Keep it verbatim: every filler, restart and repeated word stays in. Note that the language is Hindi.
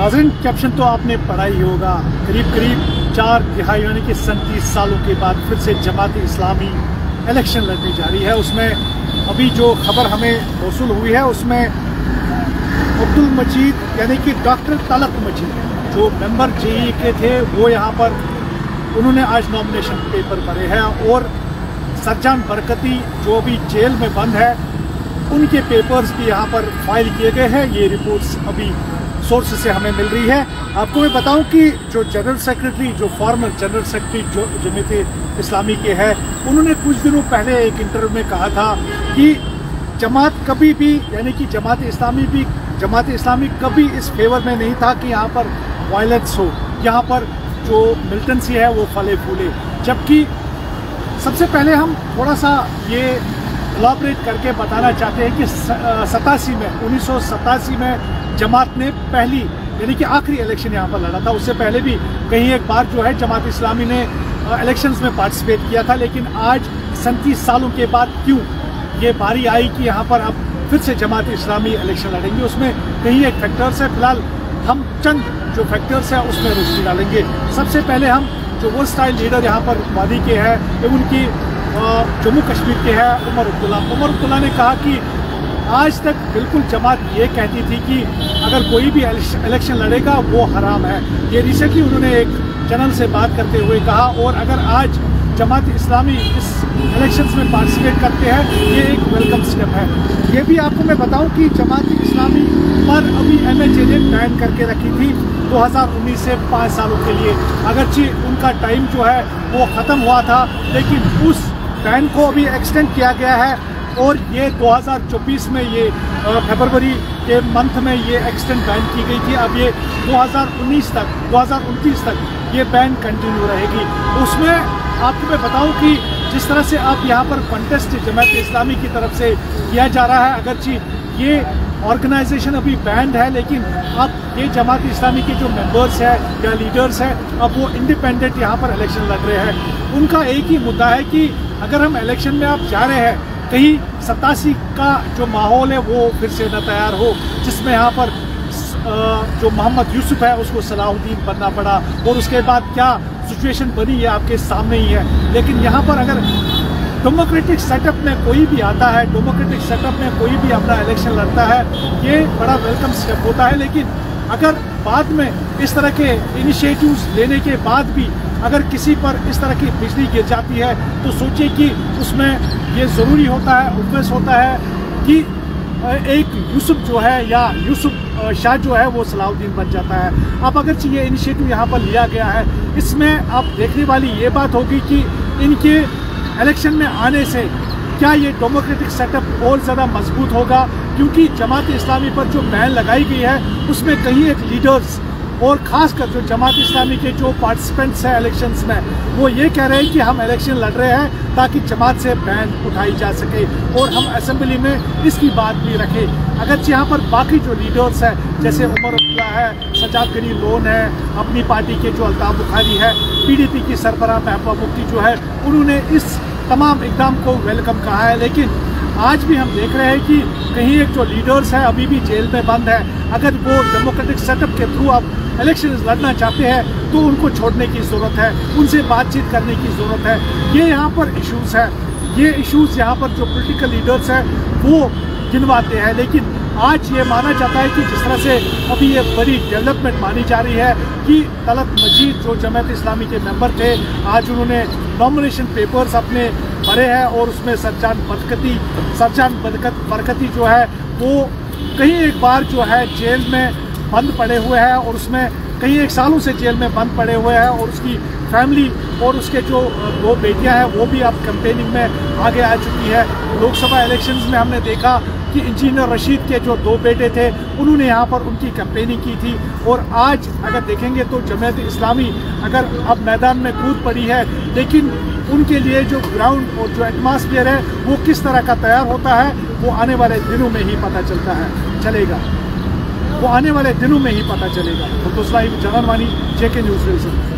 नाज़रीन, कैप्शन तो आपने पढ़ा ही होगा। करीब करीब चार तिहाई यानी कि सैंतीस सालों के बाद फिर से जमात इस्लामी इलेक्शन लड़ने जा रही है। उसमें अभी जो खबर हमें मौसूल हुई है उसमें अब्दुल मजीद यानी कि डॉक्टर तलत मजीद जो मेंबर जेई के थे वो यहाँ पर उन्होंने आज नॉमिनेशन पेपर भरे हैं और सरजान बरकती जो अभी जेल में बंद है उनके पेपर्स भी यहाँ पर फाइल किए गए हैं। ये रिपोर्ट्स अभी सोर्स से हमें मिल रही है। आपको मैं बताऊं कि जो जनरल सेक्रेटरी जो फॉर्मर जनरल सेक्रेटरी जो जमात इस्लामी के हैं उन्होंने कुछ दिनों पहले एक इंटरव्यू में कहा था कि जमात कभी भी यानी कि जमात इस्लामी भी जमात इस्लामी कभी इस फेवर में नहीं था कि यहाँ पर वायलेंस हो, यहाँ पर जो मिलिटेंसी है वो फले फूले। जबकि सबसे पहले हम थोड़ा सा ये एलाबरेट करके बताना चाहते हैं कि सतासी में उन्नीस सौ सतासी में जमात ने पहली यानी कि आखिरी इलेक्शन यहाँ पर लड़ा था। उससे पहले भी कहीं एक बार जो है जमात इस्लामी ने इलेक्शंस में पार्टिसिपेट किया था, लेकिन आज सैंतीस सालों के बाद क्यों ये बारी आई कि यहाँ पर अब फिर से जमात इस्लामी इलेक्शन लड़ेंगे। उसमें कहीं एक फैक्टर्स है। फिलहाल हम चंद जो फैक्टर्स हैं उसमें रोशनी डालेंगे। सबसे पहले हम जो वो स्टाइल लीडर यहाँ पर वादी के हैं उनकी जम्मू कश्मीर के हैं उमर अब्दुल्ला उमर अब्दुल्ला ने कहा कि आज तक बिल्कुल जमात ये कहती थी कि अगर कोई भी इलेक्शन लड़ेगा वो हराम है। ये रिसेंटली उन्होंने एक चैनल से बात करते हुए कहा। और अगर आज जमात इस्लामी इस इलेक्शंस में पार्टिसिपेट करते हैं ये एक वेलकम स्टेप है। ये भी आपको मैं बताऊं कि जमात इस्लामी पर अभी एम एच ए ने बैन करके रखी थी दो हज़ार उन्नीस से पाँच सालों के लिए। अगरचे उनका टाइम जो है वो ख़त्म हुआ था, लेकिन उस बैन को अभी एक्सटेंड किया गया है और ये दो हज़ार चौबीस में ये फरवरी के मंथ में ये एक्सटेंड बैन की गई थी। अब ये दो हज़ार उन्नीस तक दो हज़ार उनतीस तक ये बैन कंटिन्यू रहेगी। उसमें आपको मैं बताऊं कि जिस तरह से आप यहाँ पर कंटेस्ट जमात इस्लामी की तरफ से किया जा रहा है, अगरचे ये ऑर्गेनाइजेशन अभी बैंड है, लेकिन अब ये जमात इस्लामी के जो मेंबर्स हैं या लीडर्स हैं अब वो इंडिपेंडेंट यहाँ पर इलेक्शन लड़ रहे हैं। उनका एक ही मुद्दा है कि अगर हम इलेक्शन में आप जा रहे हैं कहीं सतासी का जो माहौल है वो फिर से न तैयार हो, जिसमें यहाँ पर जो मोहम्मद यूसुफ है उसको सलाहुद्दीन बनना पड़ा और उसके बाद क्या सिचुएशन बनी है आपके सामने ही है। लेकिन यहाँ पर अगर डेमोक्रेटिक सेटअप में कोई भी आता है, डेमोक्रेटिक सेटअप में कोई भी अपना इलेक्शन लड़ता है, ये बड़ा वेलकम स्टेप होता है। लेकिन अगर बाद में इस तरह के इनिशिएटिव्स लेने के बाद भी अगर किसी पर इस तरह की बिजली गिर जाती है तो सोचिए कि उसमें ये ज़रूरी होता है, ऑब्वियस होता है कि एक यूसुफ जो है या यूसुफ शाह जो है वो सलाहुद्दीन बन जाता है। अब अगर ये इनिशिएटिव यहाँ पर लिया गया है, इसमें अब देखने वाली ये बात होगी कि इनके इलेक्शन में आने से क्या ये डेमोक्रेटिक सेटअप और ज़्यादा मजबूत होगा, क्योंकि जमात इस्लामी पर जो बैन लगाई गई है उसमें कहीं एक लीडर्स और ख़ासकर जो जमात इस्लामी के जो पार्टिसिपेंट्स हैं इलेक्शंस में वो ये कह रहे हैं कि हम इलेक्शन लड़ रहे हैं ताकि जमात से बैन उठाई जा सके और हम असेंबली में इसकी बात भी रखें। अगर यहाँ पर बाकी जो लीडर्स हैं जैसे उमर अब्दुल्ला है, सजाद गनी लोन है, अपनी पार्टी के जो अल्ताफ बुखारी है, पी डी पी की सरबराह महबूबा मुफ्ती जो है उन्होंने इस तमाम इकदाम को वेलकम कहा है। लेकिन आज भी हम देख रहे हैं कि कहीं एक जो लीडर्स है अभी भी जेल में बंद है। अगर वो डेमोक्रेटिक सेटअप के थ्रू अब इलेक्शन लड़ना चाहते हैं तो उनको छोड़ने की ज़रूरत है, उनसे बातचीत करने की ज़रूरत है। ये यहाँ पर इश्यूज़ है, ये इश्यूज़ यहाँ पर जो पॉलिटिकल लीडर्स हैं वो गिनवाते हैं। लेकिन आज ये माना जाता है कि जिस तरह से अभी ये बड़ी डेवलपमेंट मानी जा रही है कि तलत मजीद जो जमात इस्लामी के मेंबर थे आज उन्होंने नॉमिनेशन पेपर्स अपने भरे हैं और उसमें सरजान बरकती सरजान बरकत बरकती जो है वो कहीं एक बार जो है जेल में बंद पड़े हुए हैं और उसमें कई एक सालों से जेल में बंद पड़े हुए हैं और उसकी फैमिली और उसके जो दो बेटियां हैं वो भी अब कैंपेनिंग में आगे आ चुकी है। लोकसभा इलेक्शंस में हमने देखा कि इंजीनियर रशीद के जो दो बेटे थे उन्होंने यहाँ पर उनकी कैंपेनिंग की थी और आज अगर देखेंगे तो जमात इस्लामी अगर अब मैदान में कूद पड़ी है, लेकिन उनके लिए जो ग्राउंड और जो एटमॉस्फेयर है वो किस तरह का तैयार होता है वो आने वाले दिनों में ही पता चलता है चलेगा वो आने वाले दिनों में ही पता चलेगा। तो जनरल वानी जेके न्यूज़।